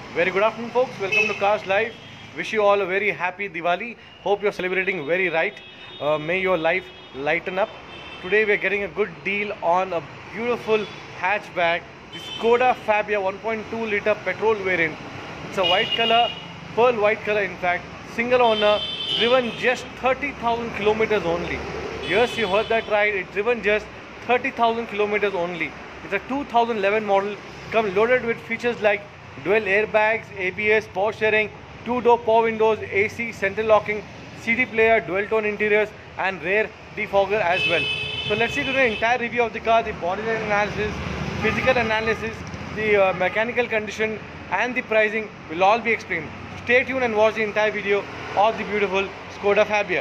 Very good afternoon, folks. Welcome to Cars Live. Wish you all a very happy Diwali. Hope you're celebrating very right. May your life lighten up. Today we are getting a good deal on a beautiful hatchback, the Skoda Fabia 1.2 liter petrol variant. It's a white color, pearl white color in fact, single owner, driven just 30,000 kilometers only. Yes, you heard that right. It's driven just 30,000 kilometers only. It's a 2011 model, come loaded with features like dual airbags, ABS, power steering, two-door power windows, AC, central locking, CD player, dual tone interiors and rear defogger as well. So let's see today entire review of the car, the body line analysis, physical analysis, the mechanical condition and the pricing will all be explained. Stay tuned and watch the entire video of the beautiful Skoda Fabia.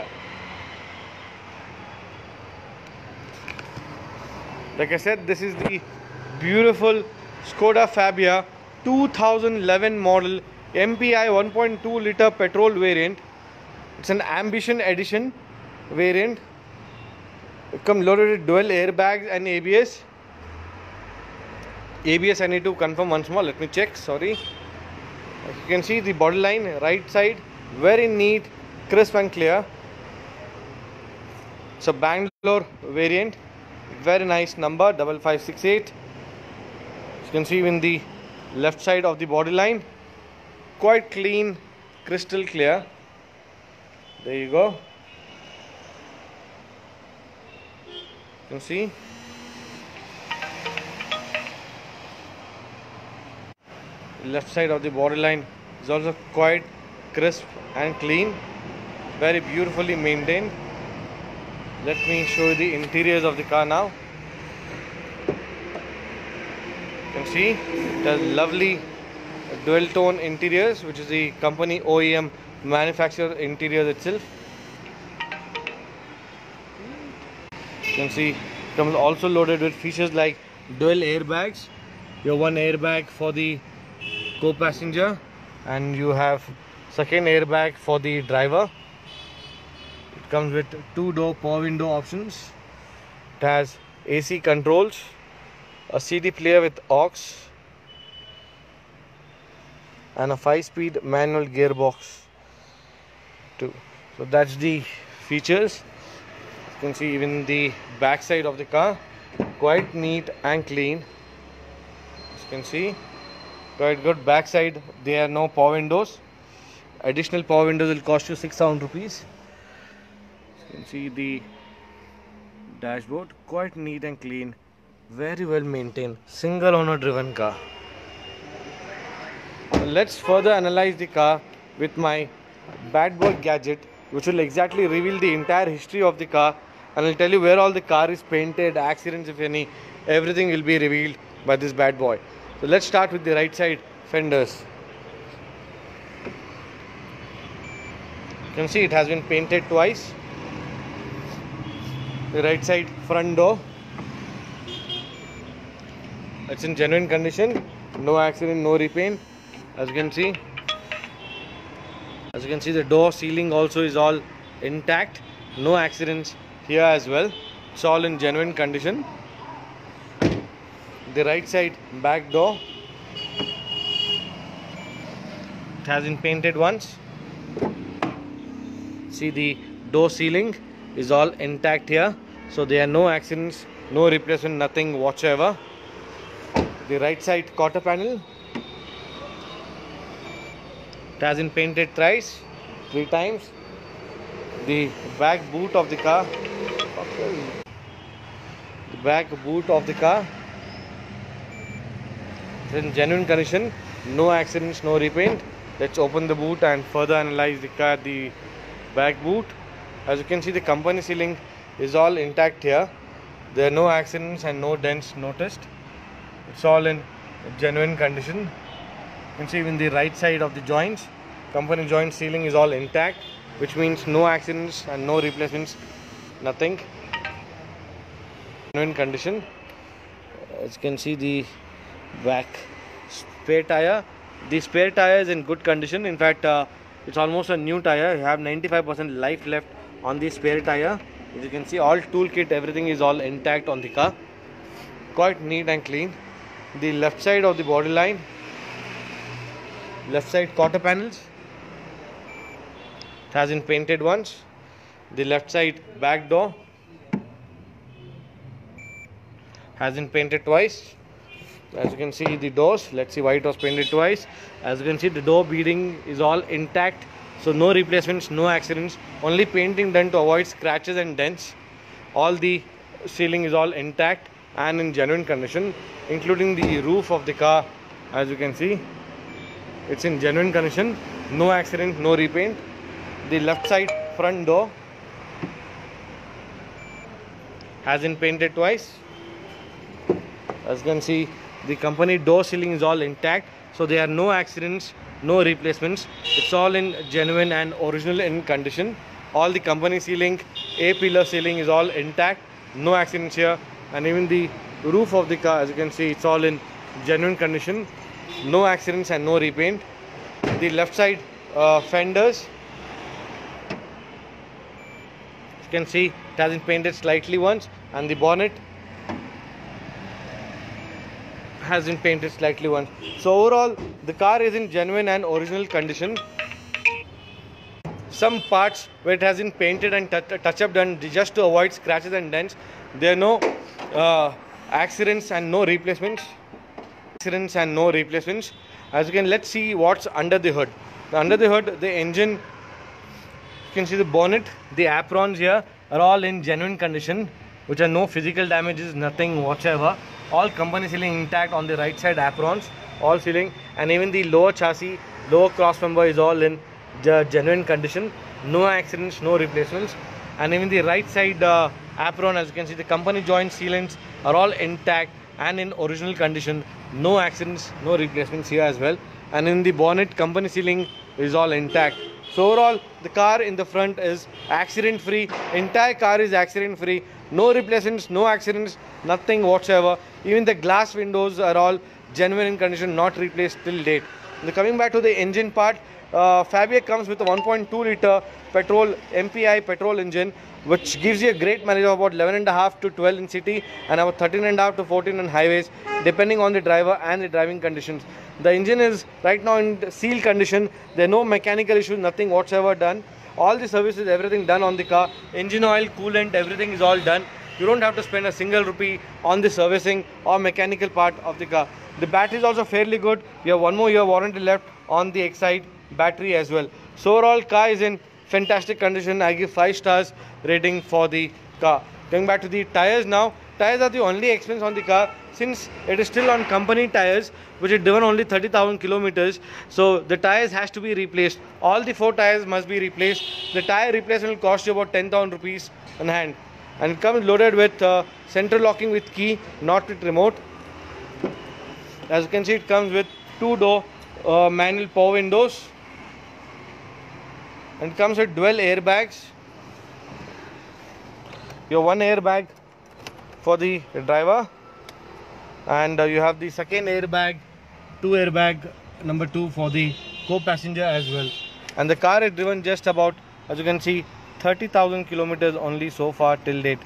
Like I said, this is the beautiful Skoda Fabia 2011 model MPI 1.2 liter petrol variant. It's an Ambition edition variant. It comes loaded with dual airbags and ABS. ABS I need to confirm once more. Let me check. Sorry. As you can see, the body line right side very neat, crisp and clear. It's a Bangalore variant. Very nice number 5568. You can see in the left side of the body line, quite clean, crystal clear. There you go. You can see left side of the body line is also quite crisp and clean, very beautifully maintained. Let me show you the interiors of the car now. You can see it has lovely dual tone interiors, which is the company OEM manufacturer interiors itself. You can see it comes also loaded with features like dual airbags. You have one airbag for the co-passenger and you have second airbag for the driver. It comes with two-door power window options. It has AC controls, a CD player with aux and a 5-speed manual gearbox too. So that's the features. You can see even the back side of the car, quite neat and clean. As you can see, quite good back side. There are no power windows. Additional power windows will cost you 6,000 rupees. You can see the dashboard, quite neat and clean, very well maintained, single owner driven car. Let's further analyze the car with my bad boy gadget, which will exactly reveal the entire history of the car and I'll tell you where all the car is painted, accidents if any, everything will be revealed by this bad boy. So let's start with the right side fenders. You can see it has been painted twice. The right side front door, it's in genuine condition, no accident, no repaint. As you can see the door sealing also is all intact, no accidents here as well. It's all in genuine condition. The right side back door, it has been painted once. See, the door sealing is all intact here, so there are no accidents, no replacement, nothing whatsoever. The right side quarter panel, it has been painted thrice, 3 times. The back boot of the car, is in genuine condition, no accidents, no repaint. Let's open the boot and further analyze the car, the back boot. As you can see, the company sealing is all intact here. There are no accidents and no dents noticed. It's all in genuine condition. You can see even the right side of the joints, company joint sealing is all intact, which means no accidents and no replacements, nothing. Genuine condition. As you can see, the back spare tire. The spare tire is in good condition. In fact, it's almost a new tire. You have 95% life left on the spare tire. As you can see, all toolkit, everything is all intact on the car. Quite neat and clean. The left side of the body line, left side quarter panels, it has been painted once. The left side back door has been painted twice. As you can see, the doors, let's see why it was painted twice. As you can see, the door beading is all intact, so no replacements, no accidents, only painting done to avoid scratches and dents. All the ceiling is all intact and in genuine condition, including the roof of the car. As you can see, it's in genuine condition, no accident, no repaint. The left side front door has been painted twice. As you can see, the company door ceiling is all intact, so there are no accidents, no replacements. It's all in genuine and original in condition. All the company ceiling, A-pillar ceiling is all intact, no accidents here. And even the roof of the car, as you can see, it's all in genuine condition, no accidents and no repaint. The left side fenders, you can see it has been painted slightly once, and the bonnet has been painted slightly once. So overall, the car is in genuine and original condition. Some parts where it has been painted and touch up done just to avoid scratches and dents. There are no accidents and no replacements. As you can, let's see what's under the hood. Under the hood, the engine, you can see the bonnet, the aprons here are all in genuine condition, which are no physical damages, nothing whatsoever. All company sealing intact on the right side aprons, all sealing, and even the lower chassis, lower cross member is all in genuine condition, no accidents, no replacements. And even the right side apron, as you can see, the company joint sealants are all intact and in original condition, no accidents, no replacements here as well. And in the bonnet, company sealing is all intact. So overall, the car in the front is accident free. Entire car is accident free, no replacements, no accidents, nothing whatsoever. Even the glass windows are all genuine in condition, not replaced till date. Now coming back to the engine part, Fabia comes with a 1.2 liter petrol MPI petrol engine, which gives you a great mileage of about 11.5 to 12 in city and about 13.5 to 14 on highways, depending on the driver and the driving conditions. The engine is right now in seal condition. There are no mechanical issues, nothing whatsoever done. All the services, everything done on the car. Engine oil, coolant, everything is all done. You don't have to spend a single rupee on the servicing or mechanical part of the car. The battery is also fairly good. You have 1 more year warranty left on the Excite battery as well. So overall, car is in fantastic condition. I give 5 stars rating for the car. Coming back to the tires now. Tires are the only expense on the car, since it is still on company tires, which is driven only 30,000 kilometers. So the tires has to be replaced. All the 4 tires must be replaced. The tire replacement will cost you about 10,000 rupees on hand. And it comes loaded with central locking with key, not with remote. As you can see, it comes with 2-door manual power windows. And it comes with dual airbags. You have 1 airbag for the driver, and you have the second airbag, 2 airbag number 2 for the co-passenger as well. And the car is driven just about, as you can see, 30,000 kilometers only so far till date.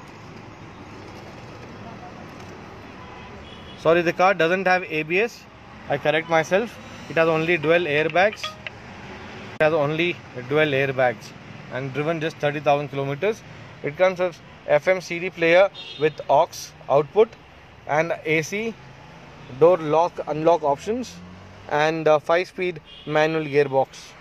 Sorry, the car doesn't have ABS. I correct myself. It has only dual airbags. It has only dual airbags and driven just 30,000 kilometers. It comes with FM CD player with aux output and AC, door lock unlock options, and 5-speed manual gearbox.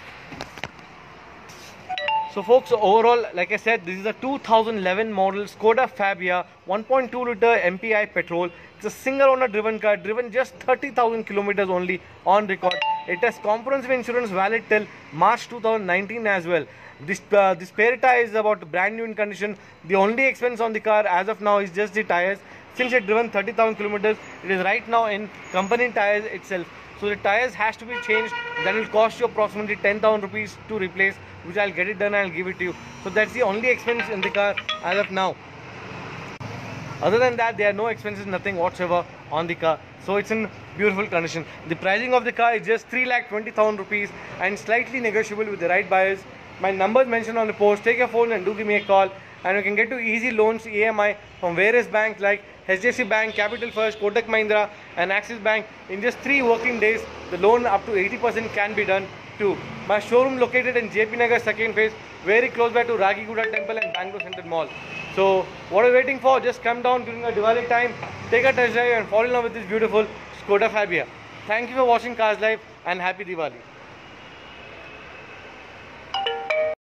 So folks, overall, like I said, this is a 2011 model Skoda Fabia 1.2 liter MPI petrol. It's a single owner driven car, driven just 30,000 kilometers only on record. It has comprehensive insurance valid till March 2019 as well. This spare tire is about brand new in condition. The only expense on the car as of now is just the tires. Since it's driven 30,000 kilometers, it is right now in company tires itself. So the tires has to be changed. That will cost you approximately 10,000 rupees to replace, which I'll get it done and I'll give it to you. So that's the only expense in the car as of now. Other than that, there are no expenses, nothing whatsoever on the car. So it's in beautiful condition. The pricing of the car is just 3,20,000 rupees and slightly negotiable with the right buyers. My number is mentioned on the post. Take your phone and do give me a call. and you can get to easy loans EMI from various banks like HDFC Bank, Capital First, Kotak Mahindra and Axis Bank. In just 3 working days, the loan up to 80% can be done too. My showroom located in JP Nagar second phase, very close by to Ragiguda Temple and Bangalore Central Mall. So what are you waiting for? Just come down during a Diwali time, take a test drive and fall in love with this beautiful Skoda Fabia. Thank you for watching Cars Live and happy Diwali.